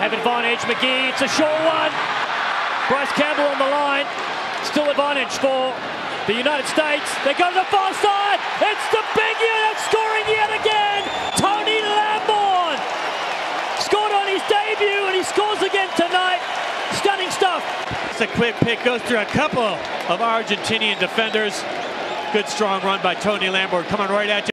have advantage. McGee, it's a short one. Bryce Campbell on the line. Still advantage for the United States. They go to the far side. It's the big unit scoring yet again. Tony Lamborn scored on his debut and he scores again tonight. Stunning stuff. It's a quick pick, goes through a couple of Argentinian defenders. Good strong run by Tony Lamborn coming right at you.